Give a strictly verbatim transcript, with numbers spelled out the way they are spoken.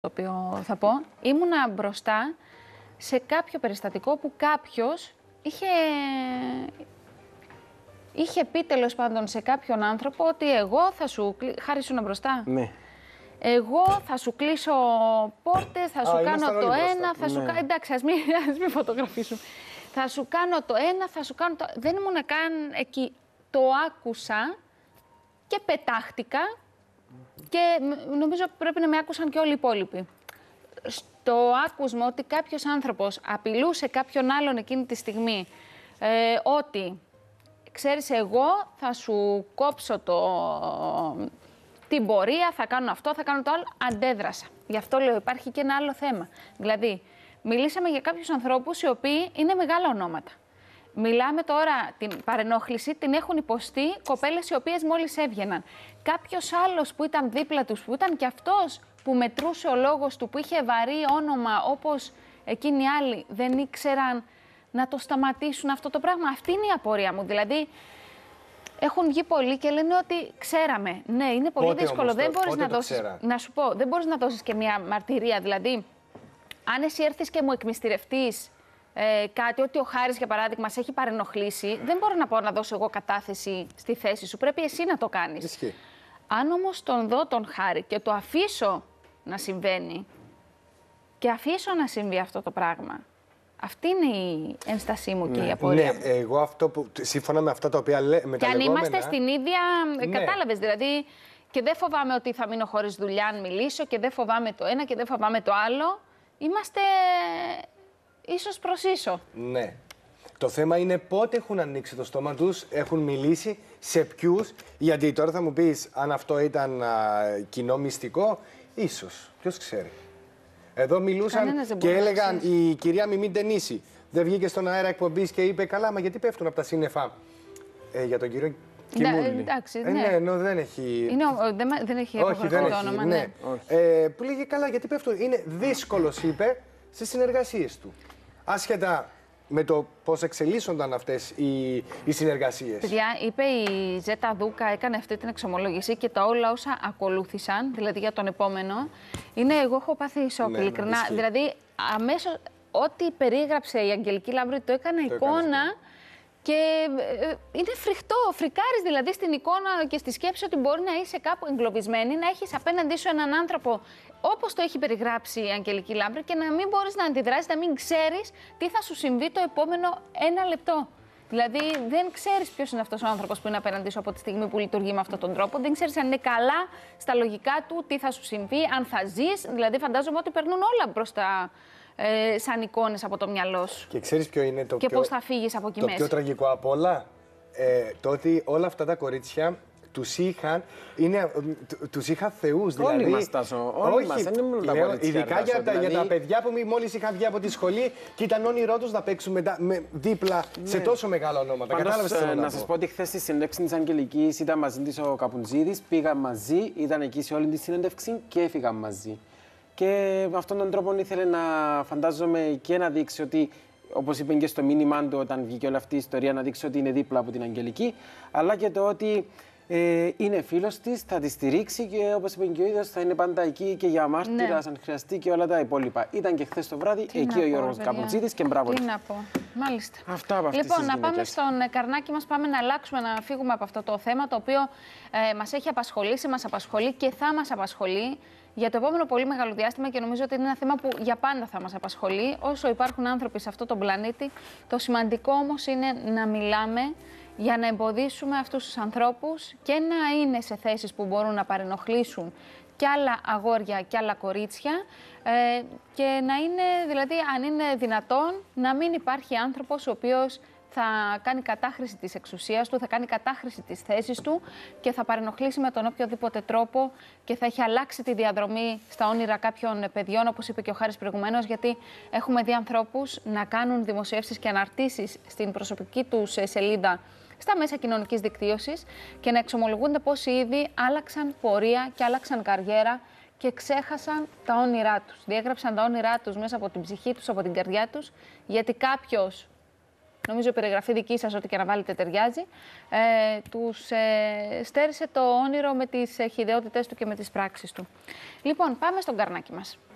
το οποίο θα πω, ήμουνα μπροστά σε κάποιο περιστατικό που κάποιος είχε, είχε πει τέλος πάντων σε κάποιον άνθρωπο ότι εγώ θα σου, χάρη σου να μπροστά, ναι. εγώ θα σου κλείσω πόρτες, θα σου Α, κάνω το ένα, μπροστά. θα σου ναι. κάνω, εντάξει ας μην, ας μην φωτογραφίσουμε, θα σου κάνω το ένα, θα σου κάνω το... Δεν ήμουν καν εκεί, το άκουσα και πετάχτηκα. Και νομίζω πρέπει να με άκουσαν και όλοι οι υπόλοιποι. Στο άκουσμα ότι κάποιος άνθρωπος απειλούσε κάποιον άλλον εκείνη τη στιγμή ε, ότι, ξέρεις, εγώ θα σου κόψω το, την πορεία, θα κάνω αυτό, θα κάνω το άλλο, αντέδρασα. Γι' αυτό λέω υπάρχει και ένα άλλο θέμα. Δηλαδή, μιλήσαμε για κάποιους ανθρώπους οι οποίοι είναι μεγάλα ονόματα. Μιλάμε τώρα, την παρενόχληση την έχουν υποστεί κοπέλες οι οποίες μόλις έβγαιναν. Κάποιος άλλος που ήταν δίπλα τους, που ήταν και αυτός που μετρούσε ο λόγος του, που είχε βαρύ όνομα όπως εκείνοι οι άλλοι, δεν ήξεραν να το σταματήσουν αυτό το πράγμα. Αυτή είναι η απορία μου. Δηλαδή, έχουν βγει πολλοί και λένε ότι ξέραμε. Ναι, είναι πολύ πότε δύσκολο. Όμως, δεν το, μπορείς να δώσεις, ξέρα. να σου πω, δεν μπορείς να δώσεις και μια μαρτυρία. Δηλαδή, αν εσύ έρθεις και μου εκμυστηρευτείς Ε, κάτι, ότι ο Χάρης, για παράδειγμα, σε έχει παρενοχλήσει, δεν μπορώ να πω να δώσω εγώ κατάθεση στη θέση σου. Πρέπει εσύ να το κάνεις. Ισχύει. Αν όμως τον δω τον Χάρη και το αφήσω να συμβαίνει και αφήσω να συμβεί αυτό το πράγμα, αυτή είναι η ένστασή μου και ναι. η απορία ναι, μου. εγώ αυτό που, σύμφωνα με αυτά τα οποία λέμε, και αν είμαστε στην ίδια, ναι. Κατάλαβες, δηλαδή, και δεν φοβάμαι ότι θα μείνω χωρίς δουλειά αν μιλήσω και δεν φοβάμαι το ένα και δεν φοβάμαι το άλλο, είμαστε... ίσως προς ίσο. Ναι. Το θέμα είναι πότε έχουν ανοίξει το στόμα τους, έχουν μιλήσει, σε ποιους. Γιατί τώρα θα μου πεις αν αυτό ήταν α, κοινό μυστικό, ίσως. Ποιος ξέρει. Εδώ μιλούσαν και έλεγαν η κυρία Μιμή Ντενίση. Δεν βγήκε στον αέρα εκπομπής και είπε καλά, μα γιατί πέφτουν από τα σύννεφα. Ε, για τον κύριο Κιμούλη. Εντάξει, ε, ναι. ναι, ενώ δεν έχει... Είναι, δεν, δεν έχει Όχι, δεν το έχει, όνομα, ναι. ναι. Ε, που λέγε καλά, γιατί πέφτουν. Είναι δύσκολος, είπε, στις συνεργασίες του. Άσχετα με το πώς εξελίσσονταν αυτές οι, οι συνεργασίες. Παιδιά, είπε η Ζέτα Δούκα, έκανε αυτή την εξομολόγηση και τα όλα όσα ακολούθησαν, δηλαδή για τον επόμενο, είναι εγώ έχω πάθει σοκ, ναι, ειλικρινά. Ναι, δηλαδή, αμέσως, ό,τι περίγραψε η Αγγελική Λάμπρη το έκανε το εικόνα και ε, είναι φρικτό. Φρικάρεις δηλαδή στην εικόνα και στη σκέψη ότι μπορεί να είσαι κάπου εγκλωβισμένη, να έχεις απέναντί σου έναν άνθρωπο όπως το έχει περιγράψει η Αγγελική Λάμπρη και να μην μπορείς να αντιδράσεις, να μην ξέρεις τι θα σου συμβεί το επόμενο ένα λεπτό. Δηλαδή, δεν ξέρεις ποιος είναι αυτός ο άνθρωπος που είναι απέναντί σου από τη στιγμή που λειτουργεί με αυτόν τον τρόπο. Δεν ξέρεις αν είναι καλά στα λογικά του, τι θα σου συμβεί, αν θα ζεις. Δηλαδή, φαντάζομαι ότι περνούν όλα μπροστά ε, σαν εικόνες από το μυαλό σου. Και ξέρεις ποιο είναι το και πιο... πώς θα φύγεις από εκεί το μέσα. πιο τραγικό απ' όλα, ε, το ότι όλα αυτά τα κορίτσια τους είχαν, είναι, τους είχα θεούς, δηλαδή. Όλοι μας, Τάσο, όλοι μας, δεν ήμουν τα κορίτσια. Ειδικά Τάσο, για, τα, δηλαδή... για τα παιδιά που μόλις είχαν βγει από τη σχολή και ήταν όνειρό τους να παίξουν με, με, δίπλα ναι. σε τόσο μεγάλα ονόματα. Κατάλαβες τι θέλω να να σας πω ότι χθες στη συνέντευξη της Αγγελικής ήταν μαζί της ο Καπουτζίδης, πήγαν μαζί, ήταν εκεί σε όλη τη συνέντευξη και έφυγαν μαζί. Και με αυτόν τον τρόπο ήθελε να φαντάζομαι και να δείξει ότι, όπως είπε και στο μήνυμά του όταν βγήκε όλη αυτή η ιστορία, να δείξει ότι είναι δίπλα από την Αγγελική, αλλά και το ότι ε, είναι φίλος της, θα τη στηρίξει και όπως είπε και ο ίδιος θα είναι πάντα εκεί και για μάρτυρας, ναι. αν χρειαστεί και όλα τα υπόλοιπα. Ήταν και χθες το βράδυ Τι εκεί ο Γιώργος Καπουτζίδης και μπράβο. Τι να πω. Μάλιστα. Αυτά από αυτές λοιπόν, τις να πάμε γυναίκες. στον Καρνάκη μας, πάμε να αλλάξουμε, να φύγουμε από αυτό το θέμα το οποίο ε, μας έχει απασχολήσει, μας απασχολεί και θα μας απασχολεί για το επόμενο πολύ μεγάλο διάστημα και νομίζω ότι είναι ένα θέμα που για πάντα θα μας απασχολεί. Όσο υπάρχουν άνθρωποι σε αυτό τον πλανήτη, το σημαντικό όμως είναι να μιλάμε για να εμποδίσουμε αυτούς τους ανθρώπους και να είναι σε θέσεις που μπορούν να παρενοχλήσουν και άλλα αγόρια και άλλα κορίτσια ε, και να είναι, δηλαδή, αν είναι δυνατόν, να μην υπάρχει άνθρωπος ο οποίος θα κάνει κατάχρηση της εξουσίας του, θα κάνει κατάχρηση της θέσης του και θα παρενοχλήσει με τον οποιοδήποτε τρόπο και θα έχει αλλάξει τη διαδρομή στα όνειρα κάποιων παιδιών, όπως είπε και ο Χάρης προηγουμένως, γιατί έχουμε δει ανθρώπους να κάνουν δημοσιεύσεις και αναρτήσεις στην προσωπική τους σελίδα στα μέσα κοινωνικής δικτύωσης και να εξομολογούνται πώς ήδη άλλαξαν πορεία και άλλαξαν καριέρα και ξέχασαν τα όνειρά τους. Διέγραψαν τα όνειρά τους μέσα από την ψυχή τους, από την καρδιά τους, γιατί κάποιος, νομίζω η περιγραφή δική σας, ό,τι και να βάλετε ταιριάζει, ε, τους ε, στέρισε το όνειρο με τις χυδαιότητες του και με τις πράξεις του. Λοιπόν, πάμε στον Καρνάκη μας.